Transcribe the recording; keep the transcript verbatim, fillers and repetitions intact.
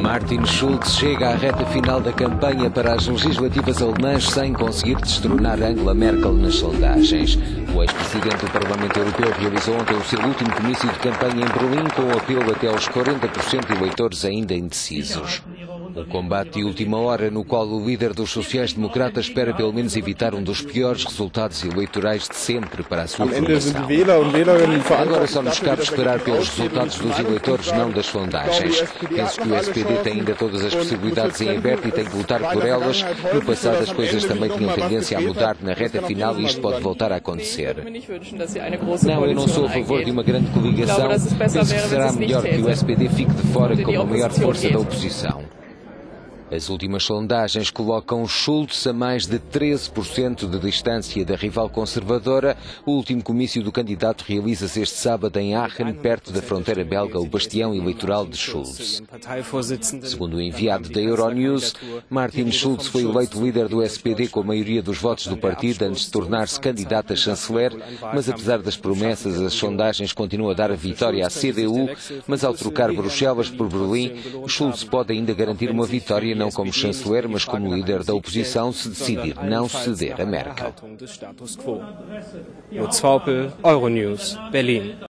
Martin Schulz chega à reta final da campanha para as legislativas alemãs sem conseguir destronar Angela Merkel nas sondagens. O ex-presidente do Parlamento Europeu realizou ontem o seu último comício de campanha em Berlim, com o apelo até aos quarenta por cento de eleitores ainda indecisos. Um combate de última hora no qual o líder dos sociais-democratas espera pelo menos evitar um dos piores resultados eleitorais de sempre para a sua formação. Agora só nos cabe esperar pelos resultados dos eleitores, não das sondagens. Penso que o S P D tem ainda todas as possibilidades em aberto e tem que lutar por elas. No passado as coisas também tinham tendência a mudar na reta final e isto pode voltar a acontecer. Não, eu não sou a favor de uma grande coligação. Penso que será melhor que o S P D fique de fora como a maior força da oposição. As últimas sondagens colocam Schulz a mais de treze por cento de distância da rival conservadora. O último comício do candidato realiza-se este sábado em Aachen, perto da fronteira belga, o bastião eleitoral de Schulz. Segundo o enviado da Euronews, Martin Schulz foi eleito líder do S P D com a maioria dos votos do partido antes de tornar-se candidato a chanceler, mas apesar das promessas, as sondagens continuam a dar a vitória à C D U, mas ao trocar Bruxelas por Berlim, Schulz pode ainda garantir uma vitória não como chanceler, mas como líder da oposição, se decidir não ceder a Merkel. Lutz Vaupel, Euronews, Berlin.